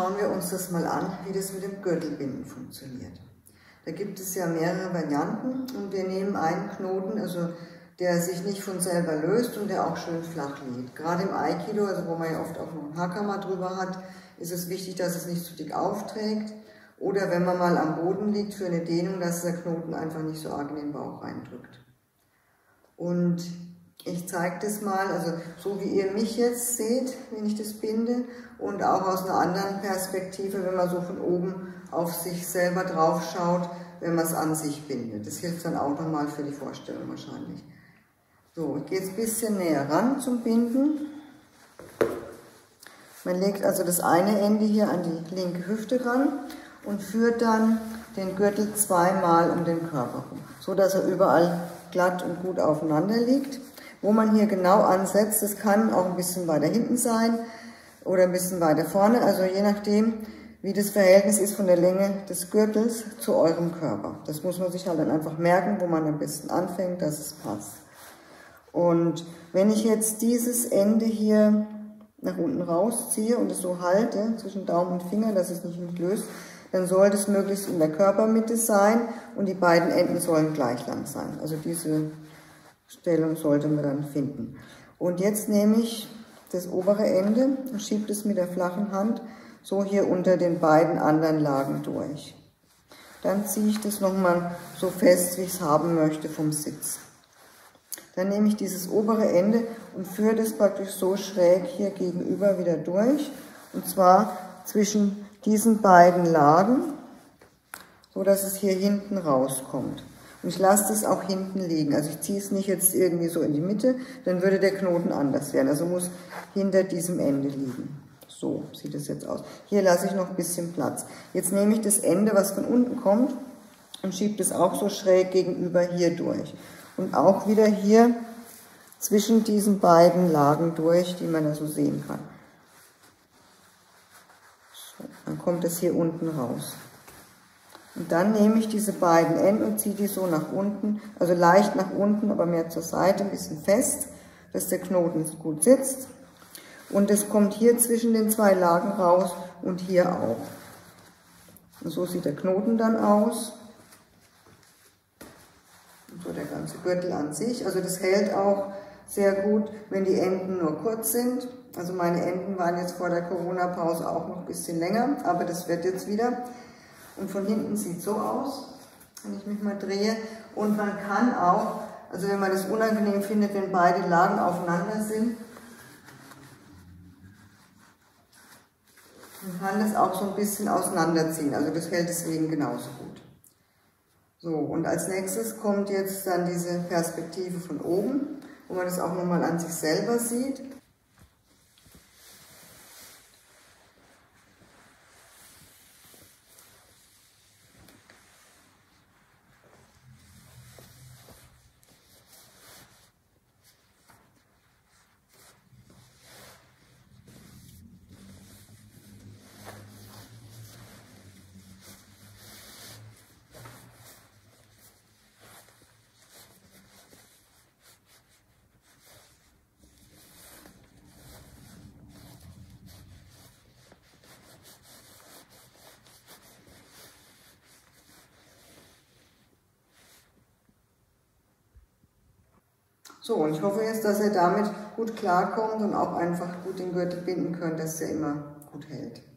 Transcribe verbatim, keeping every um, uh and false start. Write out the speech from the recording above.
schauen wir uns das mal an, wie das mit dem Gürtelbinden funktioniert. Da gibt es ja mehrere Varianten und wir nehmen einen Knoten, also der sich nicht von selber löst und der auch schön flach liegt. Gerade im Aikido, also wo man ja oft auch noch einen Hakama drüber hat, ist es wichtig, dass es nicht zu dick aufträgt. Oder wenn man mal am Boden liegt für eine Dehnung, dass der Knoten einfach nicht so arg in den Bauch reindrückt. Und ich zeige das mal, also so wie ihr mich jetzt seht, wenn ich das binde, und auch aus einer anderen Perspektive, wenn man so von oben auf sich selber drauf schaut, wenn man es an sich bindet. Das hilft dann auch nochmal für die Vorstellung wahrscheinlich. So, ich gehe jetzt ein bisschen näher ran zum Binden. Man legt also das eine Ende hier an die linke Hüfte ran und führt dann den Gürtel zweimal um den Körper rum, so dass er überall glatt und gut aufeinander liegt. Wo man hier genau ansetzt, das kann auch ein bisschen weiter hinten sein oder ein bisschen weiter vorne, also je nachdem, wie das Verhältnis ist von der Länge des Gürtels zu eurem Körper. Das muss man sich halt dann einfach merken, wo man am besten anfängt, dass es passt. Und wenn ich jetzt dieses Ende hier nach unten rausziehe und es so halte, zwischen Daumen und Finger, dass es nicht löst, dann sollte es möglichst in der Körpermitte sein und die beiden Enden sollen gleich lang sein. Also diese Stellung sollte man dann finden. Und jetzt nehme ich das obere Ende und schiebe es mit der flachen Hand so hier unter den beiden anderen Lagen durch. Dann ziehe ich das nochmal so fest, wie ich es haben möchte vom Sitz. Dann nehme ich dieses obere Ende und führe das praktisch so schräg hier gegenüber wieder durch. Und zwar zwischen diesen beiden Lagen, so dass es hier hinten rauskommt. Und ich lasse das auch hinten liegen. Also ich ziehe es nicht jetzt irgendwie so in die Mitte, dann würde der Knoten anders werden. Also muss hinter diesem Ende liegen. So sieht es jetzt aus. Hier lasse ich noch ein bisschen Platz. Jetzt nehme ich das Ende, was von unten kommt, und schiebe das auch so schräg gegenüber hier durch. Und auch wieder hier zwischen diesen beiden Lagen durch, die man da so sehen kann. So, dann kommt es hier unten raus. Und dann nehme ich diese beiden Enden und ziehe die so nach unten, also leicht nach unten, aber mehr zur Seite, ein bisschen fest, dass der Knoten gut sitzt. Und es kommt hier zwischen den zwei Lagen raus und hier auch. Und so sieht der Knoten dann aus. Und so der ganze Gürtel an sich. Also das hält auch sehr gut, wenn die Enden nur kurz sind. Also meine Enden waren jetzt vor der Corona-Pause auch noch ein bisschen länger, aber das wird jetzt wieder. Und von hinten sieht es so aus, wenn ich mich mal drehe. Und man kann auch, also wenn man das unangenehm findet, wenn beide Lagen aufeinander sind, man kann das auch so ein bisschen auseinanderziehen. Also das hält deswegen genauso gut. So, und als nächstes kommt jetzt dann diese Perspektive von oben, wo man das auch nochmal an sich selber sieht. So, und ich hoffe jetzt, dass ihr damit gut klarkommt und auch einfach gut den Gürtel binden könnt, dass der immer gut hält.